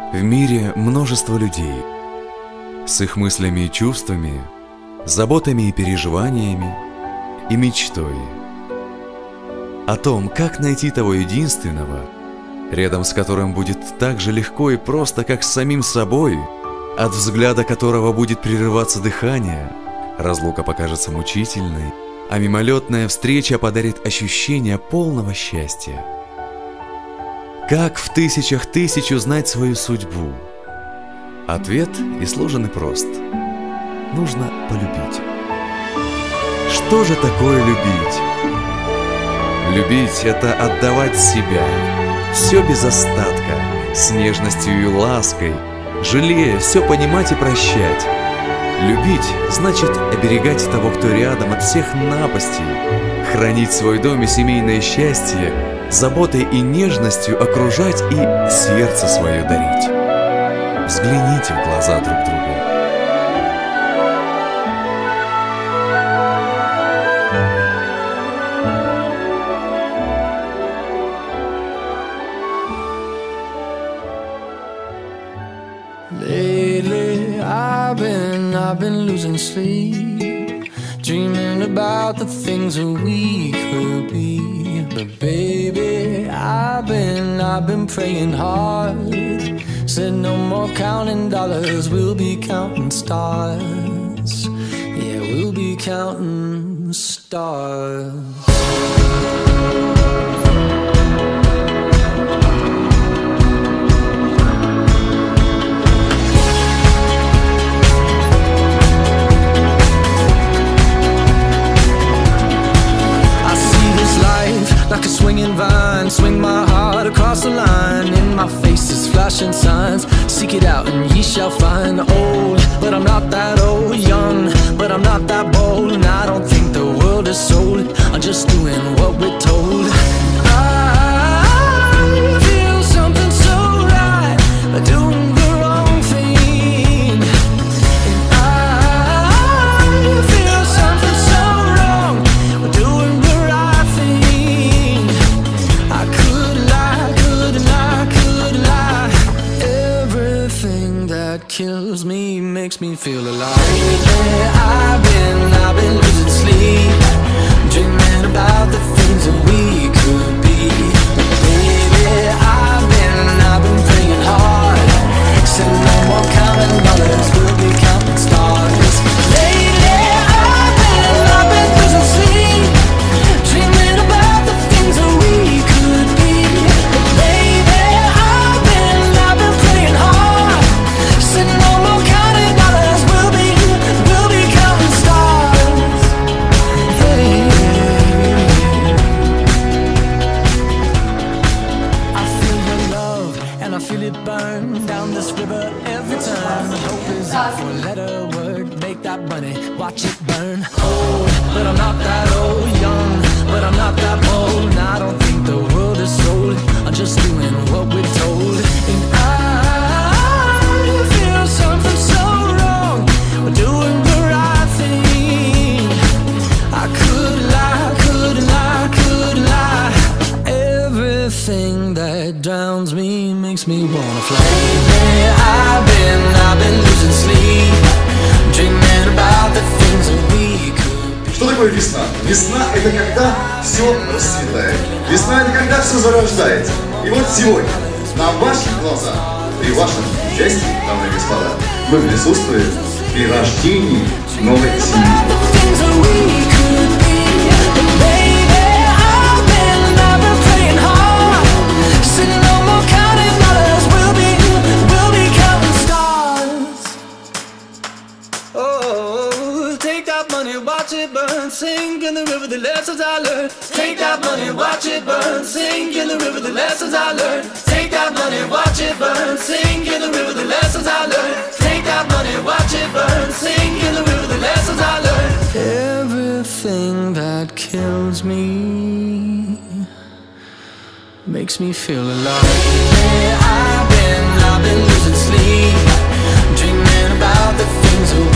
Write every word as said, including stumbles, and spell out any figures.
В мире множество людей с их мыслями и чувствами, заботами и переживаниями, и мечтой о том, как найти того единственного, рядом с которым будет так же легко и просто, как с самим собой, от взгляда которого будет прерываться дыхание, разлука покажется мучительной, а мимолетная встреча подарит ощущение полного счастья. Как в тысячах тысяч узнать свою судьбу? Ответ и сложен и прост. Нужно полюбить. Что же такое любить? Любить — это отдавать себя, все без остатка, с нежностью и лаской, жалея, все понимать и прощать. Любить значит оберегать того, кто рядом, от всех напастей, хранить свой дом и семейное счастье, заботой и нежностью окружать и сердце свое дарить. Взгляните в глаза друг другу. Lately, I've been, I've been losing sleep, dreaming about the things that we could be. But baby, I've been, I've been praying hard. Said no more counting dollars, we'll be counting stars. Yeah, we'll be counting stars. Like a swinging vine, swing my heart across the line. In my face is flashing signs. Seek it out and ye shall find. Old, but I'm not that old. Young, but I'm not that bold. And I don't think the world is sold. I'm just doing what we're told. I feel something so right, doing the wrong thing. And I feel something so wrong, doing the right thing. I could lie, could lie, could lie. Everything that kills me makes me feel alive. Lately, I've been, I've been losing sleep, dreaming about the things that we could be. Baby, I've been, I've been praying hard. Said no more counting dollars, we'll be counting stars. Lately, I've been, I've been losing sleep, dreaming about the things that we could be. Baby, I've been, I've been praying hard. Said no more counting dollars, we'll be, we'll be counting stars. Hey. I feel your love and I feel it burn down this river every time. Hope is out for a letter word, make that money, watch it burn. Old, but I'm not that old. Young, but I'm not that bold. And I don't think the world is sold. I'm just doing what we're told. And I feel something so wrong, we're doing the right thing. I could lie, could lie, could lie. Everything that drowns me makes me wanna fly. Lately, I've been, I've been losing sleep, dreaming about the things that we could be. Что такое весна? Весна — это когда все расцветает. Весна — это когда все зарождается. И вот сегодня на ваших глазах, при вашем участии, дамы и господа, мы присутствуем при рождении новой семьи. Watch it burn, sink in the river, the lessons I learned. Take that money, watch it burn, sink in the river, the lessons I learned. Take that money, watch it burn, sink in the river, the lessons I learned. Take that money, watch it burn, sink in the river, the lessons I learned. Everything that kills me makes me feel alive. Yeah, I've been, I've been losing sleep, dreaming about the things that